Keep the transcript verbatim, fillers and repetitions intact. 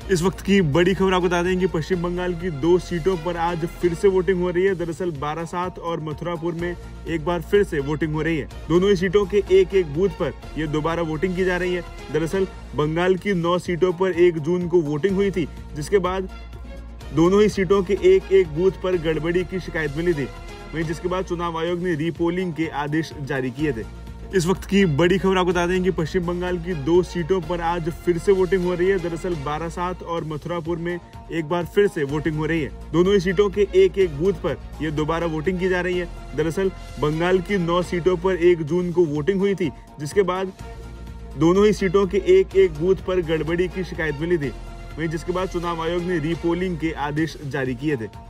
इस वक्त की बड़ी खबर आपको बता दें कि पश्चिम बंगाल की दो सीटों पर आज फिर से वोटिंग हो रही है। दरअसल बारासात और मथुरापुर में एक बार फिर से वोटिंग हो रही है। दोनों ही सीटों के एक एक बूथ पर ये दोबारा वोटिंग की जा रही है। दरअसल बंगाल की नौ सीटों पर एक जून को वोटिंग हुई थी, जिसके बाद दोनों ही सीटों के एक एक बूथ पर गड़बड़ी की शिकायत मिली थी। वहीं जिसके बाद चुनाव आयोग ने रीपोलिंग के आदेश जारी किए थे। इस वक्त की बड़ी खबर आपको बता दें कि पश्चिम बंगाल की दो सीटों पर आज फिर से वोटिंग हो रही है। दरअसल बारासात और मथुरापुर में एक बार फिर से वोटिंग हो रही है। दोनों ही सीटों के एक एक बूथ पर यह दोबारा वोटिंग की जा रही है। दरअसल बंगाल की नौ सीटों पर एक जून को वोटिंग हुई थी, जिसके बाद दोनों ही सीटों के एक एक बूथ पर गड़बड़ी की शिकायत मिली थी। वहीं जिसके बाद चुनाव आयोग ने रीपोलिंग के आदेश जारी किए थे।